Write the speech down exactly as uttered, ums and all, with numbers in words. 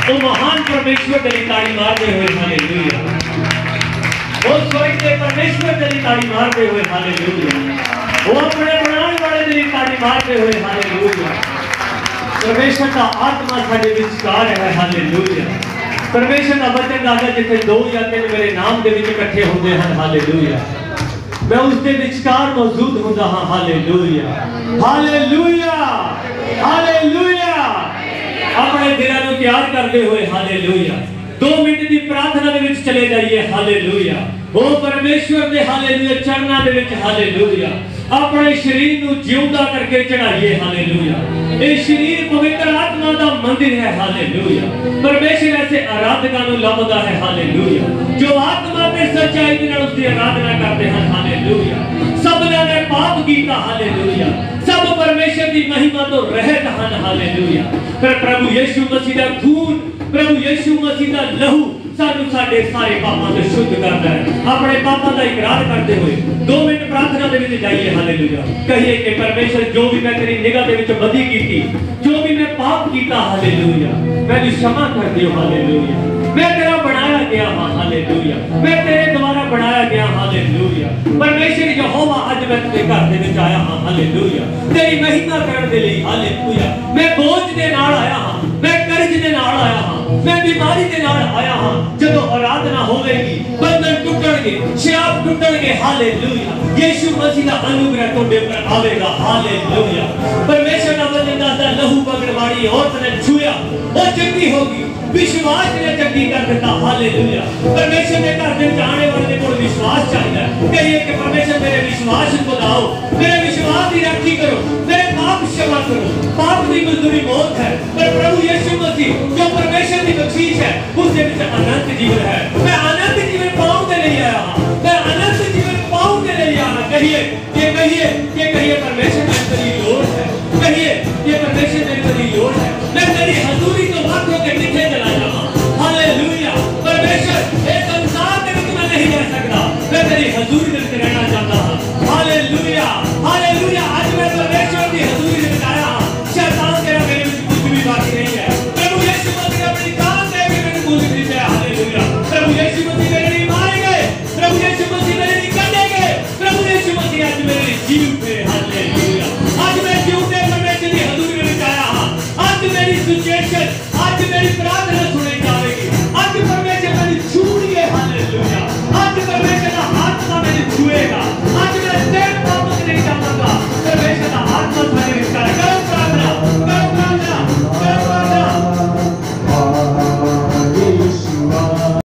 वो महान परमेश्वर के लिए ताड़ी मारते हुए हालेलुया। वो स्वर्ग के परमेश्वर के लिए ताड़ी मारते हुए हालेलुया। वो अपने बनाने वाले के लिए ताड़ी मारते हुए हालेलुया। परमेश्वर का आत्मा साडे विचकार है हालेलुया। परमेश्वर का वचन दसदा जिथे दो या तीन मेरे नाम दे विच इकट्ठे होंदे हन हालेलुया, मैं उसके विचकार मौजूद हुंदा हां हालेलुया। Hallelujah hallelujah. अपने दिलों को तैयार करते हुए हालेलुया दो मिनट की प्रार्थना दे विच चले जाइए हालेलुया। ओ परमेश्वर दे हालेलुया चरणों दे विच हालेलुया अपने शरीर को जिंदा करके चढ़ाइए हालेलुया। ये शरीर पवित्र आत्मा का मंदिर है हालेलुया। परमेश्वर ऐसे आराधकों को लभदा है हालेलुया जो आत्मा के सच्चाई के नाल उसकी आराधना करते हैं हालेलुया। सबने ने पाप कीता हालेलुया, सब परमेश्वर की महिमा तो रहत हन हालेलुया। पर प्रभु यीशु मसीह का खून, प्रभु यीशु मसीह का लहू सानू साडे सारे पापों से शुद्ध करता है। अपने पापों का इकरार करते हुए दो मिनट प्रार्थना दे विच जाइए हालेलुया। कहिए कि परमेश्वर जो भी मैं तेरी निगाह दे विच बदी कीती, जो भी मैं पाप कीता हालेलुया, मैनू क्षमा कर दियो हालेलुया। मैं तेरा बनाया गया हां हालेलुया, मैं तेरे द्वारा बनाया गया हालेलुया। परमेश्वर यहोवा आज मैं तेरे घर दे विच आया हां हालेलुया तेरी महिमा करने दे लई हालेलुया। मैं बोझ दे नाल आया हां, मैं कर्ज दे नाल आया हां, मैं बीमारी दे नाल आया हां। जदों आराधना होवेगी बंधन टूटणगे, शाप टूटणगे हालेलुया। यीशु मसीह का अनुग्रह तोड़े पर आवेगा हालेलुया। परमेश्वर का वचन दसदा लहू बगड़ वाली औरत ने छुआ वो चंगी होगी, विश्वास ने चंगी कर देता हालेलुया। परमेश्वर के घर में जाने वाले को विश्वास चाहिए। कहिए कि परमेश्वर मेरे विश्वास को बढ़ाओ, मेरे विश्वास की रक्षा करो, मेरे